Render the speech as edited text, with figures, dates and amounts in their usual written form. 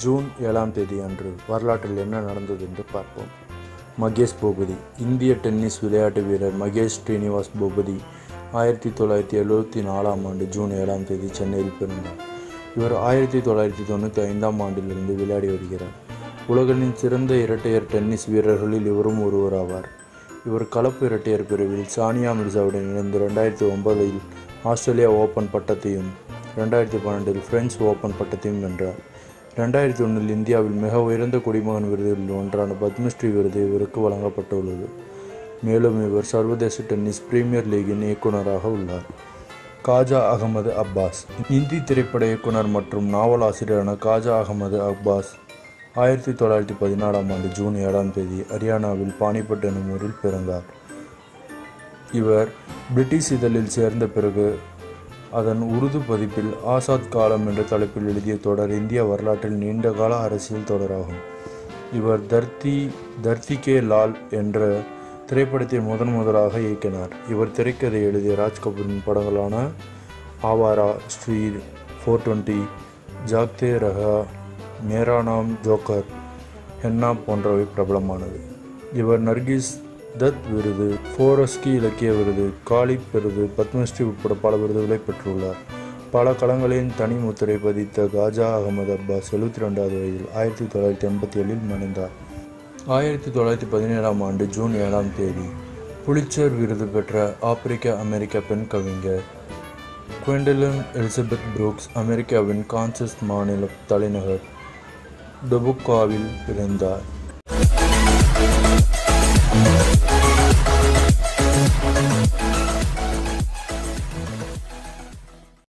June 7ஆம் தேதி அன்று வரலாற்றில் என்ன நடந்தது என்று பார்ப்போம். மகேஷ் பூபதி. இந்திய டென்னிஸ் விளையாட்டு வீரர் மகேஷ் ஸ்ரீனிவாஸ் பூபதி 1974ஆம் ஆண்டு ஜூன் 7ஆம் தேதி சென்னையில் பிறந்தார். இவர் 1995ஆம் ஆண்டிலிருந்து விளையாடி வருகிறார். உலகின் சிறந்த இரட்டையர் டென்னிஸ் வீரர்களில் இவரும் ஒருவர் ஆவார். இவர் கலப்பு இரட்டையர் பிரிவில் சானியா மிர்சாவுடன் இணைந்து 2009இல் ஆஸ்திரேலியா ஓபன் பட்டத்தையும் 2012இல் பிரெஞ்சு ஓபன் பட்டத்தையும் வென்றார். 2001இல் இந்தியாவில் மிக உயர்ந்த குடிமகன் விருதுகளில் ஒன்றான பத்மஸ்ரீ விருது இவருக்கு வழங்கப்பட்டுள்ளது. மேலும் இவர் சர்வதேச டென்னிஸ் பிரீமியர் லீகின் இயக்குநராக உள்ளார். காஜா அகமது அப்பாஸ். இந்தி திரைப்பட இயக்குனர் மற்றும் நாவலாசிரியரான காஜா அகமது அப்பாஸ் 1914ஆம் ஆண்டு ஜூன் 7ஆம் தேதி ஹரியானாவில் பானிபட் எனும் ஊரில் பிறந்தார். இவர் பிரிட்டிஷ் இதழில் சேர்ந்த பிறகு அதன் உருது பதிப்பில் ஆசாத் காலம் என்ற தலைப்பில் எழுதிய தொடர் இந்திய வரலாற்றில் நீண்டகால அரசியல் தொடராகும். இவர் தர்த்தி கே லால் என்ற திரைப்படத்தை முதலாக இயக்கினார். இவர் திரைக்கதை எழுதிய ராஜ்கபூரின் படங்களான ஆவாரா, ஸ்ரீ 420, ஜாக்தே ரஹா, மேரா நாம் ஜோக்கர், ஹென்னா போன்றவை பிரபலமானது. இவர் நர்கிஸ் தத் விருது, ஃபோரஸ்கி இலக்கிய விருது, காலிப் விருது, பத்மஸ்ரீ உட்பட பல விருதுகளை பெற்றுள்ளார். பல களங்களின் தனி முத்திரை பதித்த காஜா அகமது அப்பாஸ் 72வது வயதில் 1987இல் மறைந்தார். 1917ஆம் ஆண்டு ஜூன் 7ஆம் தேதி புலிட்சர் விருது பெற்ற ஆப்பிரிக்க அமெரிக்க பெண் கவிஞர் குவெண்டலின் எலிசபெத் புரூக்ஸ் அமெரிக்காவின் கான்சஸ் மாநில தலைநகர் டொபுக்காவில் பிறந்தார்.